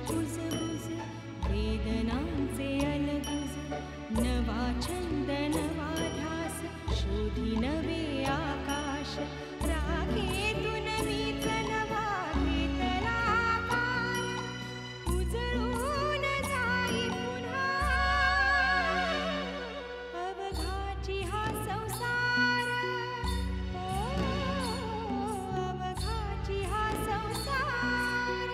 कुजबुज वेदनांचे अलगुज नवा छंद नवा ध्यास शोधी नवे आकाश राखेतून मीच नवा घेतला आकार उजळून जाई पुन्हा अवघाची हा संसार अवघाची हा संसार।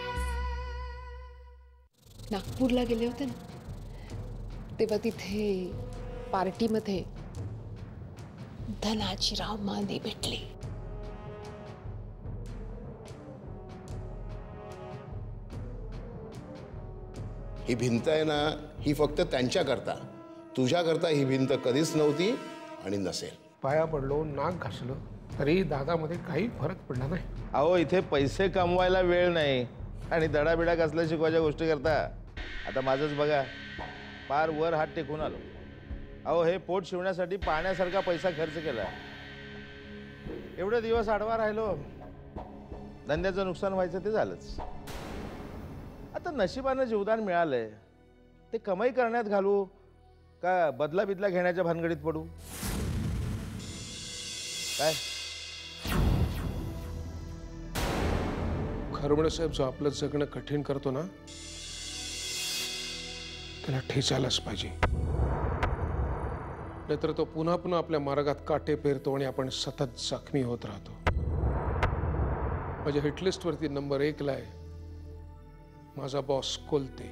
नागपूरला गेले होते ना तेव्हा तिथे पार्टीमध्ये धनाजीराव माने भेटले। ही भिंत आहे ना, ही फक्त त्यांच्याकरता, तुझ्याकरता ही भिंत कधीच नव्हती आणि नसेल। पाया पडलो, नाक घासलो तरी दादामध्ये काही फरक पडला नाही। अहो इथे पैसे कमवायला वेळ नाही आणि दडाबिडा कसल्या शिकवायच्या गोष्टी करता। आता माझंच बघा, पार वर हात टेकून आलो। अहो हे पोट शिवण्यासाठी पाण्यासारखा पैसा खर्च केला, एवढे दिवस आडवा राहिलो, धंद्याचं नुकसान व्हायचं ते झालंच। आता नशिबानं जीवदान मिळालंय, ते कमाई करण्यात घालू का बदला बिदला घेण्याच्या भानगडीत पडू? काय खरवणे साहेब जो आपलं जगणं कठीण करतो ना, त्याला ठेचायलाच पाहिजे, नाहीतर तो पुन्हा पुन्हा आपल्या मार्गात काटे पेरतो आणि आपण सतत जखमी होत राहतो। माझ्या हिटलिस्ट वरती नंबर 1 ला आहे माझा बॉस कोलते।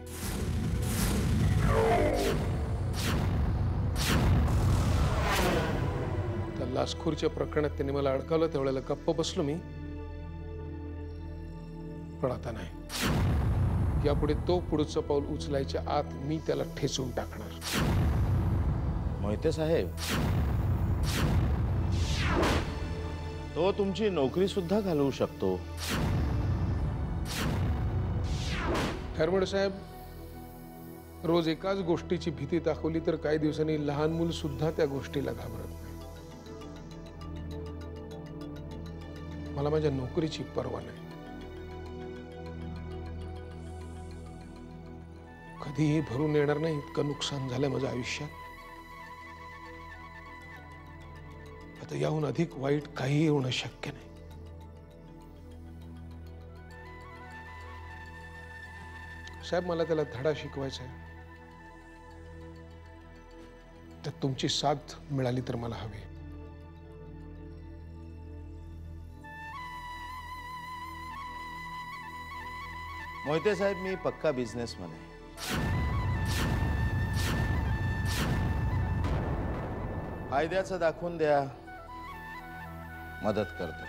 त्या लासखुरच्या प्रकरणात त्यांनी मला अडकवलं, त्यावेळेला गप्प बसलो मी, पण आता नाही। यापुढे तो पुढचं पाऊल उचलायच्या आत मी त्याला ठेचून टाकणार। मोहिते साहेब, तो तुमची नोकरी सुद्धा घालवू शकतो। खरवणे साहेब, रोज एकाच गोष्टीची भीती दाखवली तर काही दिवसांनी लहान मूल सुद्धा त्या गोष्टीला घाबरत नाही। मला माझ्या नोकरीची पर्वा नाही, कधीही भरून येणार नाही इतकं नुकसान झालंय माझ्या आयुष्यात। आता याहून अधिक वाईट काहीही होणं शक्य नाही। साहेब, मला त्याला धडा शिकवायचा आहे, तर तुमची साथ मिळाली तर मला हवी। मोहिते साहेब, मी पक्का बिझनेसमॅन आहे। फायद्याचं दाखवून द्या, मदत करतो।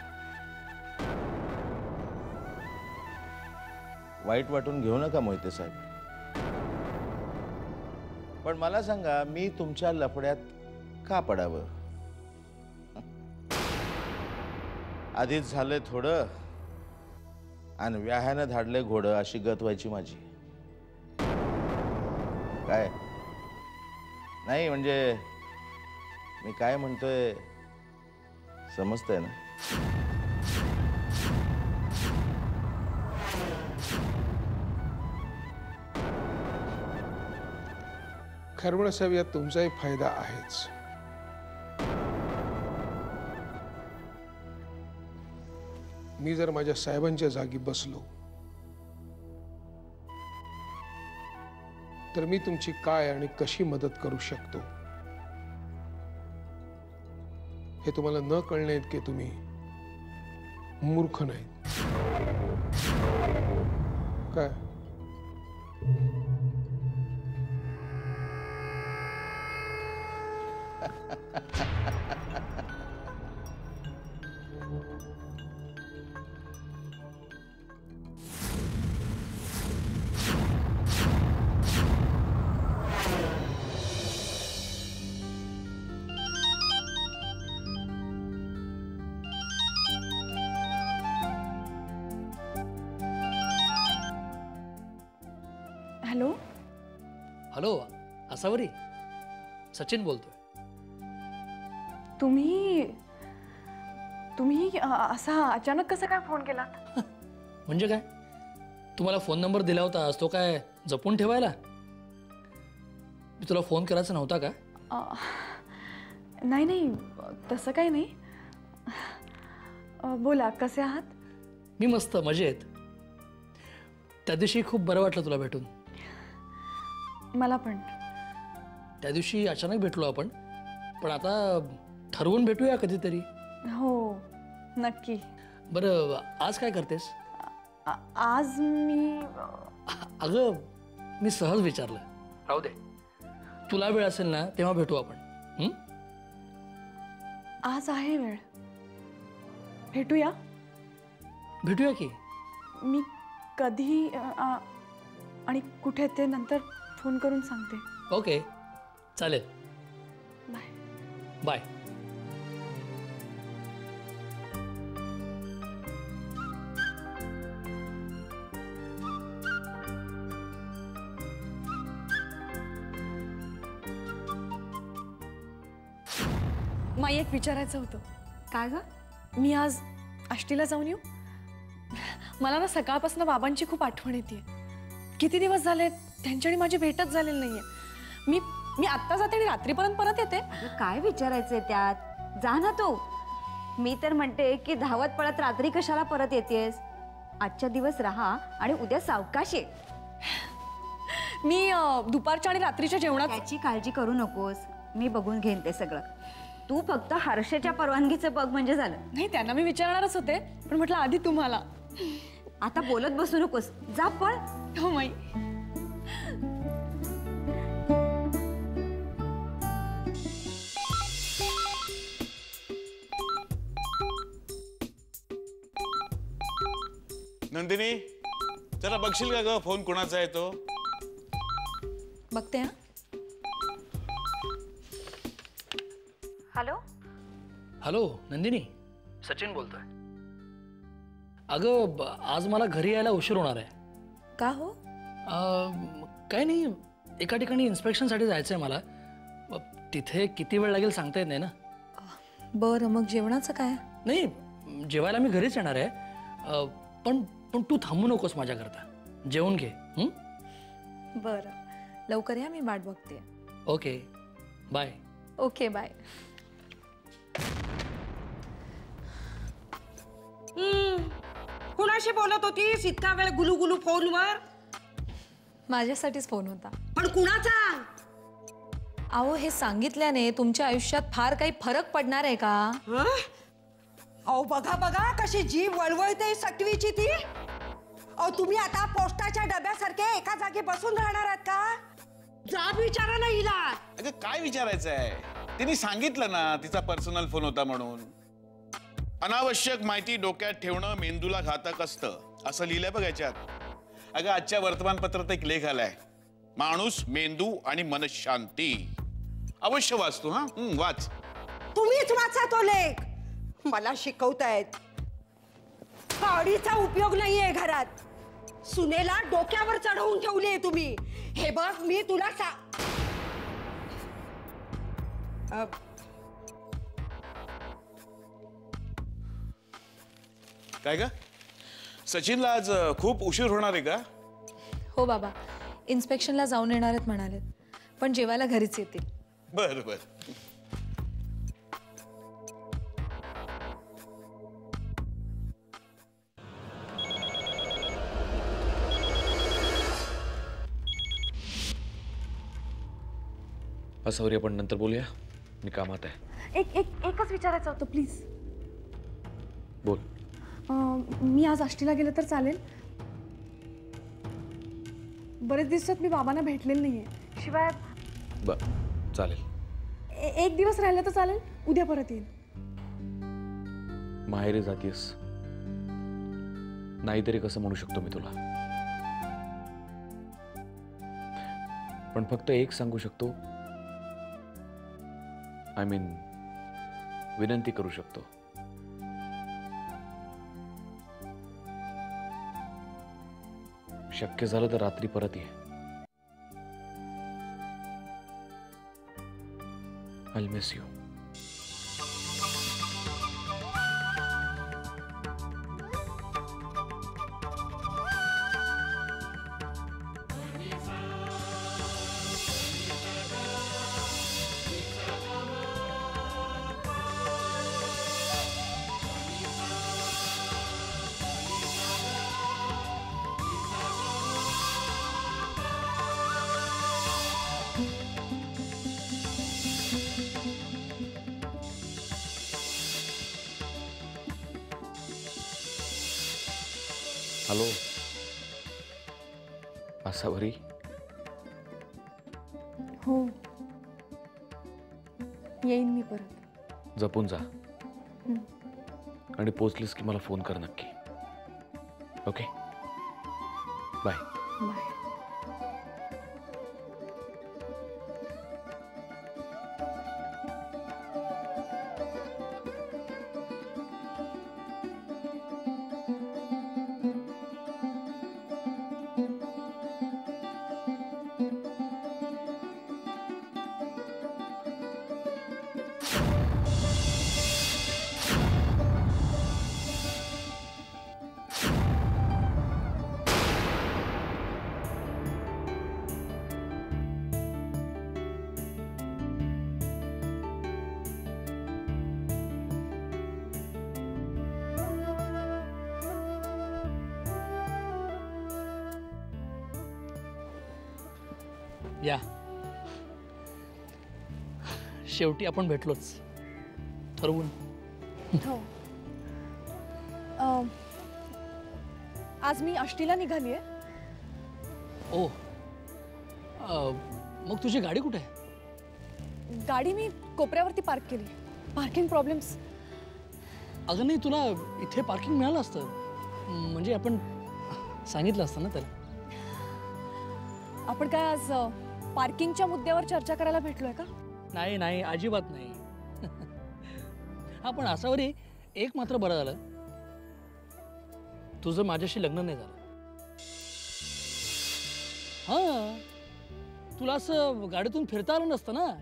वाईट वाटून घेऊ नका मोहिते साहेब, पण मला सांगा, मी तुमच्या लफड्यात का पडावं? आधीच झालंय थोडं आणि व्याहानं धाडले घोडं अशी गत व्हायची माझी। काय नाही म्हणजे मी काय म्हणतोय समजतंय ना? खरवणे साहेब, यात तुमचाही फायदा आहेच। मी जर माझ्या साहेबांच्या जागी बसलो तर मी तुमची काय आणि कशी मदत करू शकतो हे तुम्हाला न कळणे इतके तुम्ही मूर्ख नाही। काय हॅलो हॅलो, आसावरी, सचिन बोलतोय। तुम्ही असा अचानक कसं काय फोन केलात? म्हणजे काय, तू मला फोन नंबर दिला होतास तो काय जपून ठेवायला? मी तुला फोन करायचा नव्हता का? नाही नाही, तसं काही नाही. बोला, कसे आहात? मी मस्त, मजेत. त्या दिवशी खूप बरं वाटलं तुला भेटून. मला पण. त्या दिवशी अचानक भेटलो आपण, पण आता ठरवून भेटूया कधीतरी. हो, नक्की. बरं, आज काय करतेस? आज मी अगं, मी सहज विचारलं. राहू दे, तुला वेळ असेल ना तेव्हा भेटू आपण. आज आहे वेळ. भेटूया. भेटूया की. मी कधी आणि कुठे ते नंतर फोन करून सांगते. ओके, चालेल. बाय. बाय. माई, एक विचारायचं होतं. काय ग? मी आज आष्टीला जाऊन येऊ? मला ना सकाळपासून बाबांची खूप आठवण येते. किती दिवस झाले त्यांची आणि माझी भेटच झालेली नाहीये. मी आत्ता जाते आणि रात्रीपर्यंत परत येते. काय विचारायचंय त्यात? जा ना तू. मी तर म्हणते की धावत पळत रात्री कशाला परत येतेस? आजच्या दिवस राहा आणि उद्या सावकाश ये. मी दुपारच्या आणि रात्रीच्या जेवणात त्याची काळजी करू नकोस, मी बघून घेईन ते सगळं. तू फक्त हर्षच्या परवानगीचं बघ म्हणजे झालं. नाही, त्यांना मी विचारणारच होते, पण म्हटलं आधी तुम्हाला. आता बोलत बसू नकोस, जा पळ. हो माई. नंदिनी, जरा बघशील का ग फोन कोणाचा आहे तो? बघते. हा. हॅलो. हॅलो नंदिनी, सचिन बोलतोय. अगं, आज मला घरी यायला उशीर होणार आहे. का हो? काही नाही, एका ठिकाणी इन्स्पेक्शनसाठी जायचं आहे मला. तिथे किती वेळ लागेल सांगता येत नाही ना. बरं, मग जेवणाचं काय? नाही, जेवायला मी घरीच येणार आहे. पण तू थांबू नकोस माझ्याकरता. जेवून घे. बरं, लवकर या, मी वाट बघते. Okay, bye. Okay, bye. कुणाशी बोलत होतीस इतका वेळ गुलू फोनवर? माझ्यासाठीच फोन होता. पण कुणाचा? अहो, हे सांगितल्याने तुमच्या आयुष्यात फार काही फरक पडणार आहे का? अहो, बघा कशी जीव वळवळते सटवीची ती. अहो, तुम्ही आता पोस्टाच्या डब्यासारखे एका जागी बसून राहणार आहात का? जा विचारा ना हिला. अगं, काय विचारायचं आहे? तिने सांगितलं ना तिचा पर्सनल फोन होता म्हणून. अनावश्यक माहिती डोक्यात ठेवणं मेंदूला घातक असतं, असं लिहिलंय बघ याच्यात. अगं, आजच्या वर्तमानपत्रात एक लेख आलाय, माणूस, मेंदू आणि मनशांती. अवश्य वाचतो. हा, वाच. तुम्हीच वाचा तो लेख. मला शिकवतायत. काडीचा उपयोग नाहीये घरात. सुनेला डोक्यावर चढवून ठेवलीये तुम्ही. हे बघ, मी तुला काय ग, सचिनला आज खूप उशीर होणार आहे का? हो बाबा, इन्स्पेक्शनला जाऊन येणार आहेत म्हणालेत, पण जेवायला घरीच येतील. बर बर. सॉरी, आपण नंतर बोलूया, मी कामात आहे. एकच विचारायचं होतं, प्लीज. बोल. मी आज आष्टीला गेलं तर चालेल? बरेच दिवसात मी बाबांना भेटलेलं नाहीये. शिवाय चालेल. एक दिवस राहिलं तर चालेल? उद्या परत येईल. माहेरी जातीस, नाहीतरी कसं म्हणू शकतो मी तुला. पण फक्त एक सांगू शकतो, आय मीन विनंती करू शकतो. शक्य झालं तर रात्री परत ये. I'll miss you. Hello Asavari. हो, येईन मी परत. जपून जा आणि पोचलीस की मला फोन कर नक्की. Okay bye. बाय. या शेवटी आपण भेटलोच ठरवून. हो. आज मी आष्टीला निघालीये. ओ मग तुझी गाडी कुठे आहे? गाडी मी कोपऱ्यावरती पार्क केली. Parking problems. अगं नाही, तुला इथे पार्किंग मिळालं असतं म्हणजे आपण सांगितलं असतं ना त्याला. आपण काय आज पार्किंगच्या मुद्द्यावर चर्चा करायला भेटलोय का? नाही नाही, अजिबात नाही. हा पण आसावरी एक मात्र बरं झालं, तुझं माझ्याशी लग्न नाही झालं. हा, तुला असं गाडीतून फिरता आलं नसतं ना.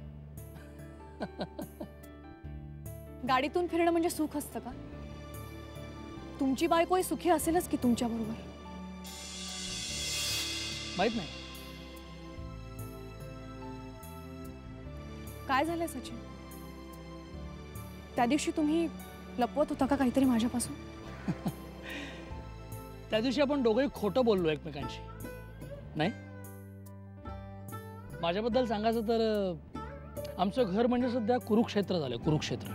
गाडीतून फिरणं म्हणजे सुख असतं का? तुमची बायकोही सुखी असेलच की तुमच्या बरोबर. माहित नाही. काय झालंय सचिन? त्या दिवशी तुम्ही लपवत होता का काहीतरी माझ्यापासून? त्या दिवशी आपण दोघंही खोटं बोललो एकमेकांशी, नाही? माझ्याबद्दल सांगायचं तर आमचं घर म्हणजे सध्या कुरुक्षेत्र झालं. कुरुक्षेत्र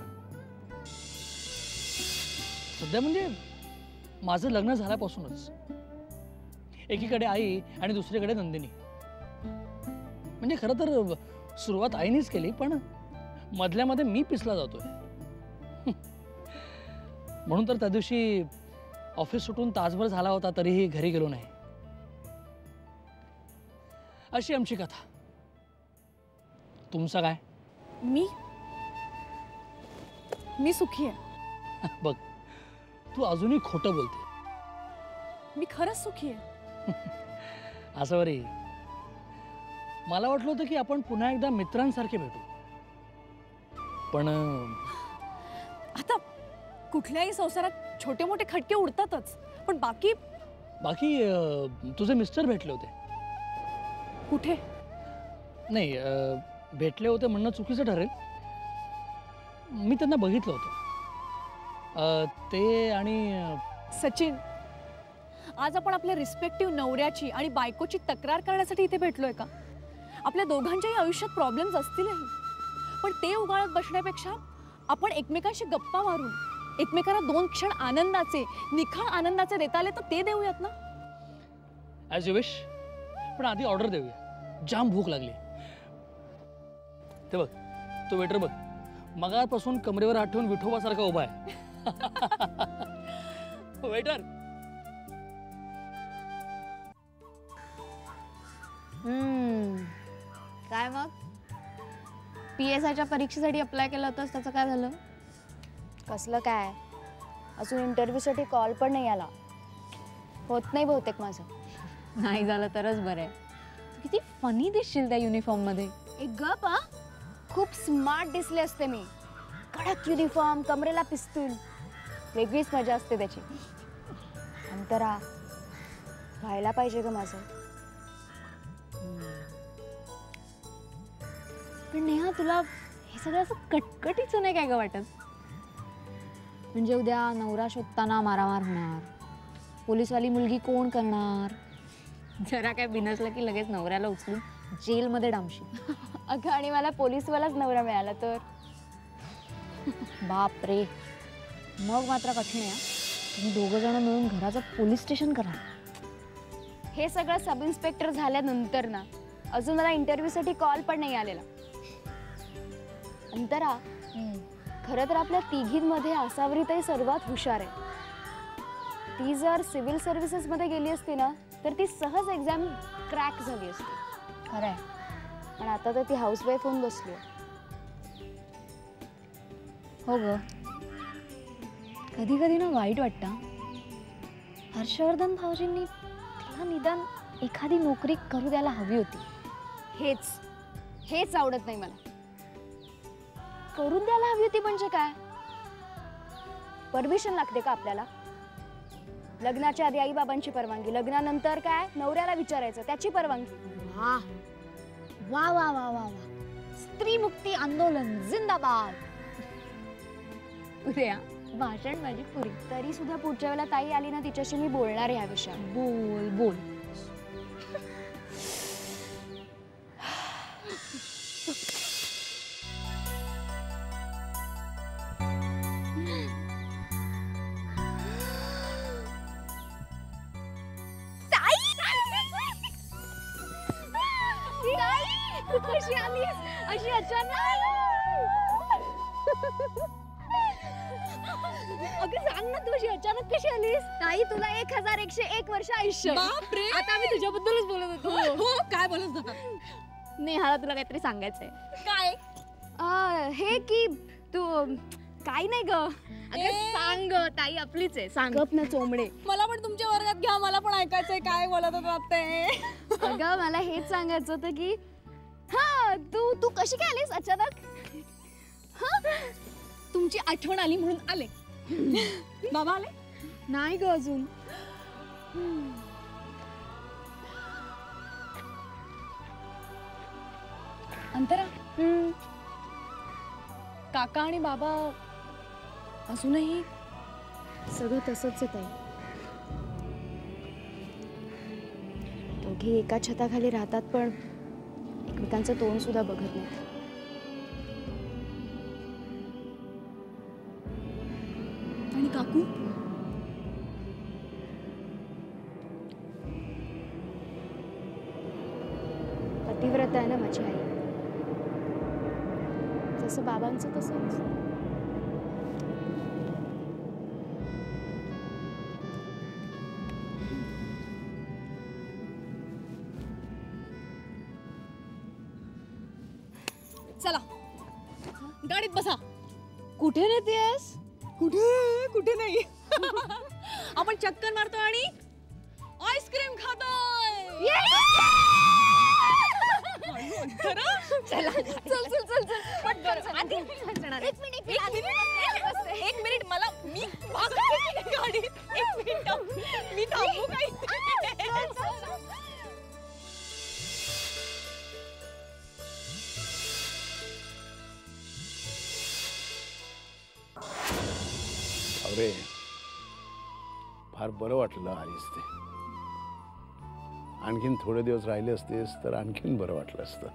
सध्या म्हणजे माझं लग्न झाल्यापासूनच एकीकडे आई आणि दुसरीकडे नंदिनी. म्हणजे खरं तर सुरुवात आईनेच केली, पण मधल्यामध्ये मी पिसला जातोय. म्हणून तर त्या दिवशी ऑफिस सुटून तासभर झाला होता तरीही घरी गेलो नाही. अशी आमची कथा. तुमचं काय? मी सुखी आहे. बघ, तू अजूनही खोटं बोलते. मी खरंच सुखी आहे. असं बरी, मला वाटलं होतं की आपण पुन्हा एकदा मित्रांसारखे भेटू, पण आता कुठल्याही संसारात छोटे मोठे खटके उडतातच, पण बाकी तुझे मिस्टर भेटले होते. कुठे? नाही, भेटले होते म्हणणं चुकीचं ठरेल. मी त्यांना बघितलं होतं. ते आणि सचिन, आज आपण आपल्या रिस्पेक्टिव्ह नवऱ्याची आणि बायकोची तक्रार करण्यासाठी इथे भेटलोय का? आपल्या दोघांच्याही आयुष्यात प्रॉब्लेम्स असतीलही, पण ते उगाळत बसण्यापेक्षा आपण एकमेकांशी गप्पा मारून एकमेकांना 2 क्षण आनंदाचे, निखळ आनंदाचे देता आले तर ते देऊयात ना. As you wish. पण आधी ऑर्डर देऊया, जाम भूक लागली. ते बघ, तो वेटर बघ, मगापासून कमरेवर हात ठेवून विठोबासारखा उभा आहे. वेटर. काय मग PSIच्या परीक्षेसाठी अप्लाय केलं होतंस, त्याचं काय झालं? कसलं काय, अजून इंटरव्ह्यूसाठी कॉल पण नाही आला. होत नाही बहुतेक माझं. नाही झालं तरच बरं आहे. किती फनी दिसशील त्या युनिफॉर्ममध्ये. एक गप हा, खूप स्मार्ट दिसले असते मी. कडक युनिफॉर्म, कमरेला पिस्तूल, वेगळीच मजा असते त्याची. अंतरा व्हायला पाहिजे ग माझं. पण नेहा, तुला हे सगळं असं कटकटीचं नाही काय ग वाटत? म्हणजे उद्या नवरा शोधताना मारामार होणार, पोलीसवाली मुलगी कोण करणार? जरा काय बिनसलं की लगेच नवऱ्याला उचलून जेलमध्ये डांबशील. अगं, आणि मला पोलीसवालाच नवरा मिळाला तर? बाप रे, मग मात्र कठीण आहे. तुम्ही दोघं जण मिळून घराचं पोलीस स्टेशन करा. हे सगळं सब इन्स्पेक्टर झाल्यानंतर ना अजून मला इंटरव्ह्यूसाठी कॉल पण नाही आलेला. अंतरा, खरं तर आपल्या तिघींमध्ये आसावरीताई सर्वात हुशार आहे. ती जर सिव्हिल सर्व्हिसेसमध्ये गेली असती ना तर ती सहज एक्झाम क्रॅक झाली असती. खरंय. पण आता तर ती हाऊसवाईफ होऊन बसली. हो ग, कधी कधी ना वाईट वाटतं. हर्षवर्धन भाऊजींनी तिला निदान एखादी नोकरी करू द्यायला हवी होती. हेच आवडत नाही मला. करून द्यायला हवी होती म्हणजे काय? परमिशन लागते का आपल्याला? लग्नाच्या आधी आई बाबांची परवानगी, लग्नानंतर काय नवऱ्याला विचारायचं त्याची परवानगी. वा वा वा वा वा वा, स्त्री मुक्ती आंदोलन जिंदाबाद. उद्या भाषण माझी पुरी. तरी सुद्धा पुढच्या वेळेला ताई आली ना तिच्याशी मी बोलणार आहे ह्या विषयावर. बोल बोल. कशी आलीस अशी अचानक? अगं सांग ना, तू अशी अचानक कशी आलीस? ताई, तुला 1101 वर्ष आयुष्य. आता मी तुझ्याबद्दलच बोलत होतो. हो, काय बोलत होता? नेहाला तुला काहीतरी सांगायचंय. काय? हे की तू काय नाही ग. अगं सांग, ताई आपलीच आहे, सांग. गप ना चोमडे. मला पण तुमच्या वर्गात घ्या, मला पण ऐकायचंय काय बोलत होतात ते. अगं मला हेच सांगायचं होतं की हा तू कशी काय आलीस अचानक? तुमची आठवण आली म्हणून आले. बाबा आले नाही ग अजून. अंतरा, काका आणि बाबा अजूनही सगळं तसंच आहे ताई. दोघे एका छताखाली राहतात पण एकमेकांचं तोंड सुद्धा बघत नाही. आणि काकू? पतिव्रता आहे ना माझी आई. जसं बाबांचं तसंच. चला गाडीत बसा. कुठे नेतेस? कुठे नाही. आपण चक्कर मारतो आणि आईस्क्रीम खातोय. चला चल चल चल चल पटकन. आधी एक मिनिट मला मी गाडी. एक मिनिट मी थांबू काही. अरे फार बरं वाटलं आलीस ते. आणखीन थोडे दिवस राहिले असतेस तर आणखीन बरं वाटलं असतं.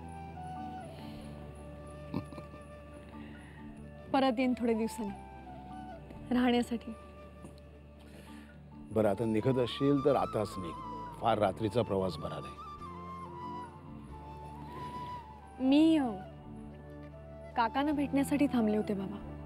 परत येईन थोडे दिवसांनी राहण्यासाठी. बरं आता निघत असशील तर आताच निघ. फार रात्रीचा प्रवास बरा नाही. मी काकांना भेटण्यासाठी थांबले होते बाबा.